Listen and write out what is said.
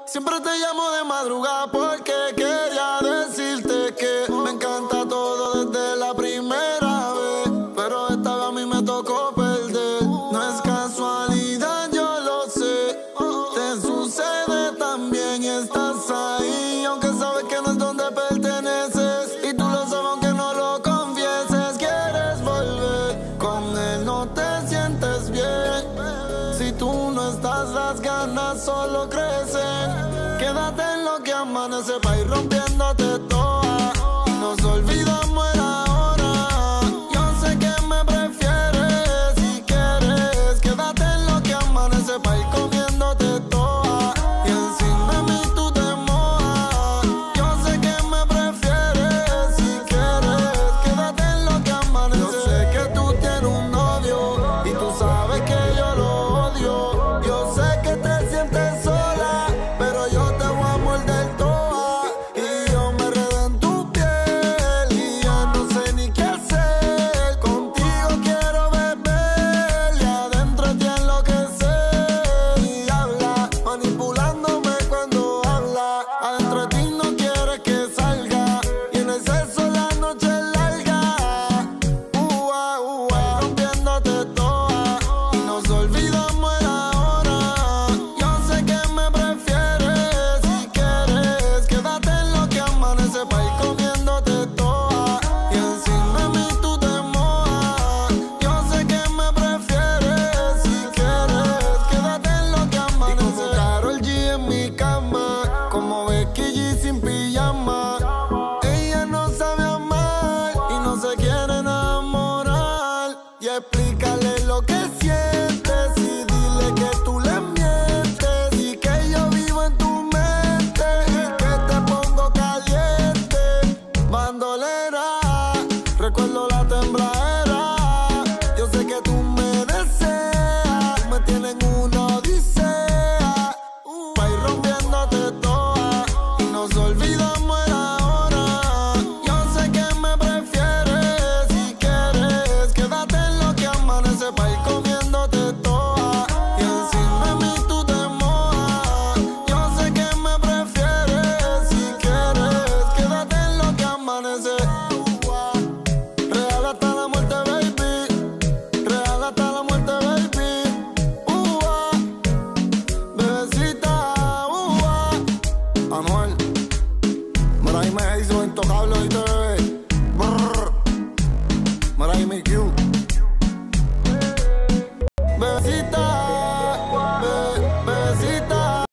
Siempre te llamo de madrugada porque quería decirte que me encanta todo desde la primera vez, pero esta vez a mí me tocó perder. No es casualidad, yo lo sé, te sucede también y estás ahí.